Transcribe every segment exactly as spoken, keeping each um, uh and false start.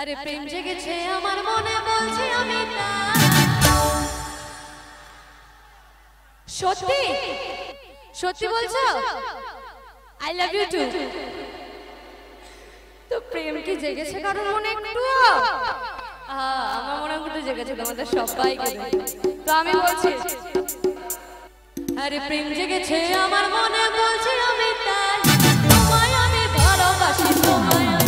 আরে প্রেম জেগেছে আমার মনে বলছি আমি সত্যি সত্যি বলছো আই লাভ ইউ টু তো প্রেম কি জেগেছে কারোর মনে একটু আমার মনে একটু জেগেছে তোমাদের সবাইকে তো আমি বলছি আরে প্রেম জেগেছে আমার মনে বলছি আমি তাই তোমায় আমি ভালোবাসি তোমায় আমি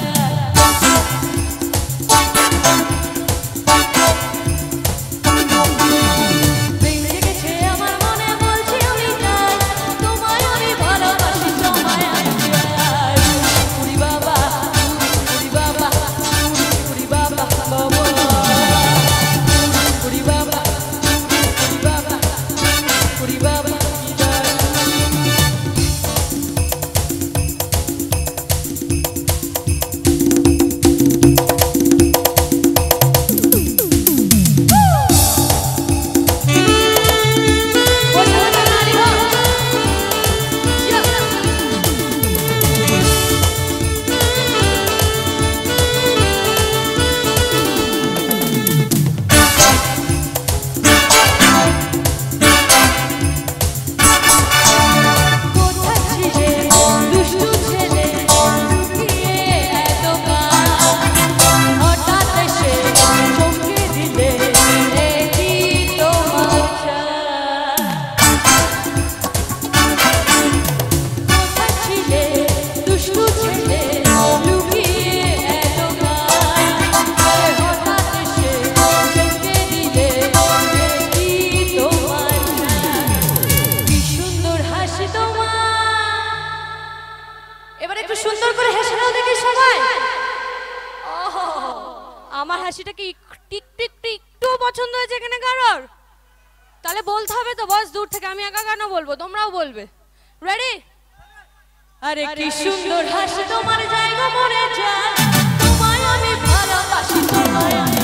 अरे की सुंदर हासि तुम्हार जायगा मरे जाय तुम्हाय आमी भालोबासि तुम्हाय आमी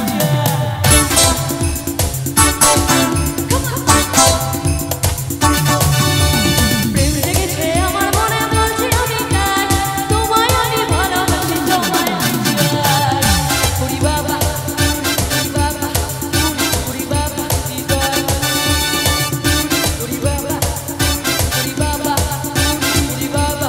प्रेम जেগেছে আমার মনে বলছি আমি তাই তোমায় আমি ভালোবাসি তোমায় আমি ওরে বাবা ওরে বাবা ওরে বাবা দিদার ওরে বাবা ওরে বাবা ওরে বাবা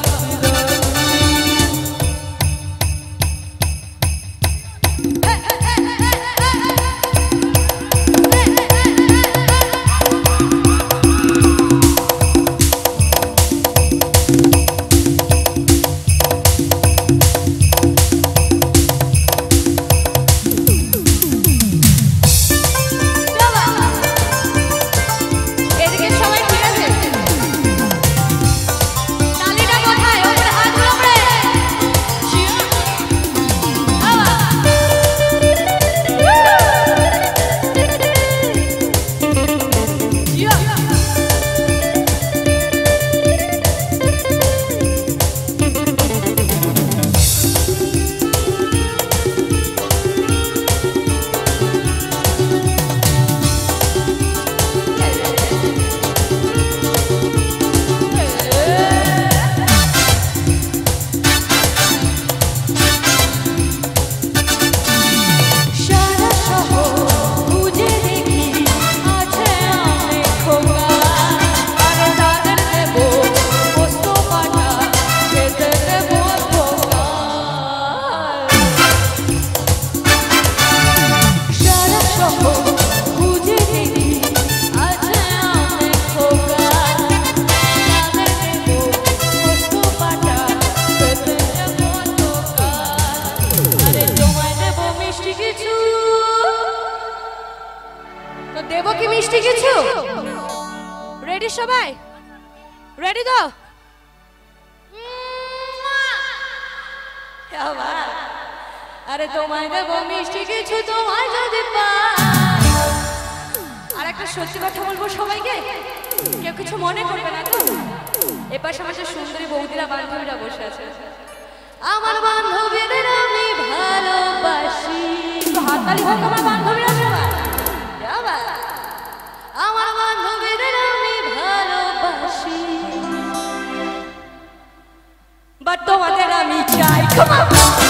But don't want that on me, child. Come on.